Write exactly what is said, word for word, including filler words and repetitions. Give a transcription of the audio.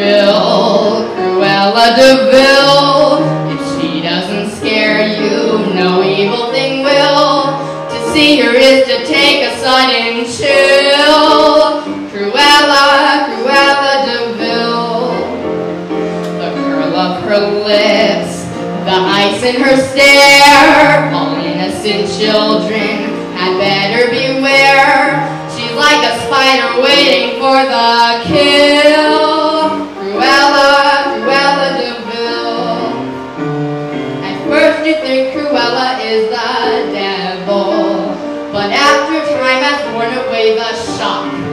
Deville, Cruella Deville. If she doesn't scare you, no evil thing will. To see her is to take a sudden chill. Cruella, Cruella Deville. The curl of her lips, the ice in her stare. All innocent children had better beware. She's like a spider waiting for the kill. Cruella, Cruella Deville. At first you think Cruella is the devil, but after time has worn away the shock,